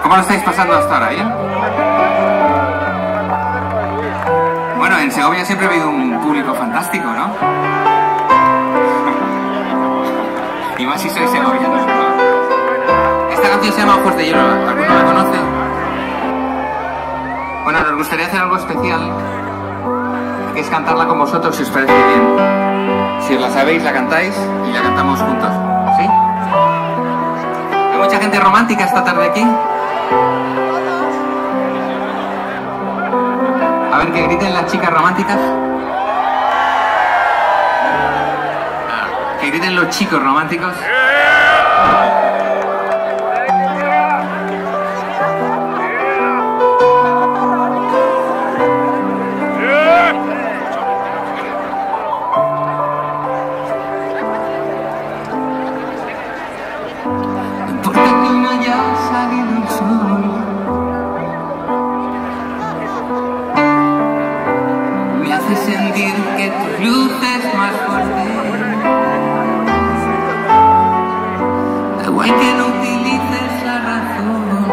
¿Cómo lo estáis pasando hasta ahora? ¿Bien? Bueno, en Segovia siempre ha habido un público fantástico, ¿no? Y más si sois segovianos, ¿no? Esta canción se llama Ojos de Hielo. ¿Alguno la conoce? Bueno, nos gustaría hacer algo especial, que es cantarla con vosotros, si os parece bien. Si os la sabéis, la cantáis y la cantamos juntos. ¿Sí? ¿Hay mucha gente romántica esta tarde aquí? A ver, que griten las chicas románticas. Que griten los chicos románticos. No importa que no haya salido el sol, me hace sentir que tu luz es más fuerte. Da igual que no utilices la razón,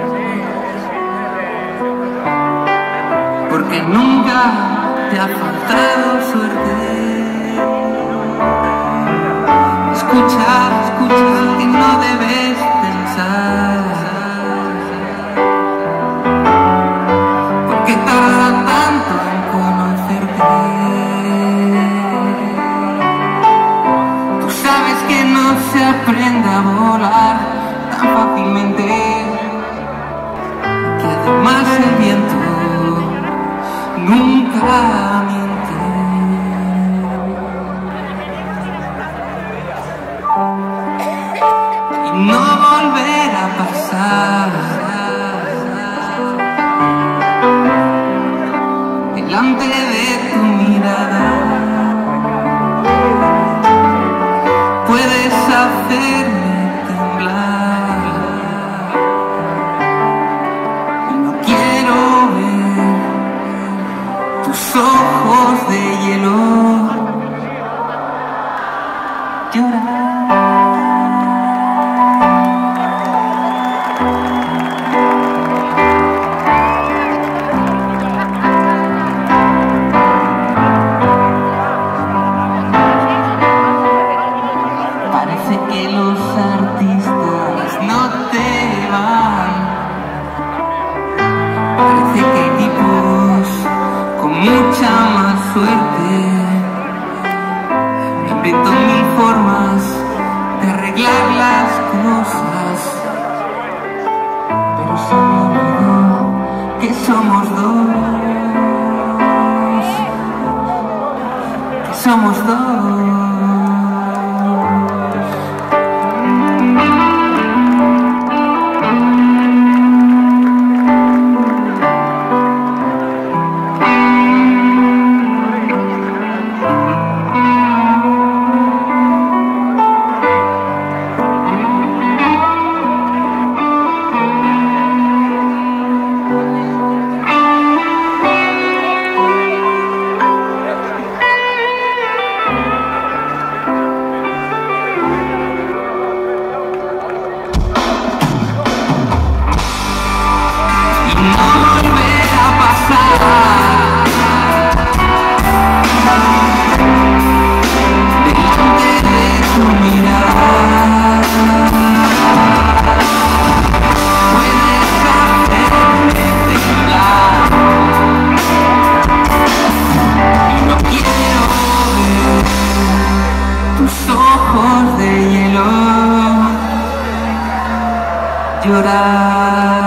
porque nunca te ha faltado suerte. Escucha, escucha, que no debes pensar, porque tarda tanto en conocerte. Tú sabes que no se aprende a volar tan fácilmente, que además el viento nunca miente. No volverá a pasar delante de tu mirada. Puedes hacerme temblar y no quiero ver tus ojos de hielo llorar. Parece que los artistas no te van. Parece que hay tipos con mucha más suerte. Me invento mil formas de arreglar las cosas, pero se me olvidó que somos dos, que somos dos. Llorar.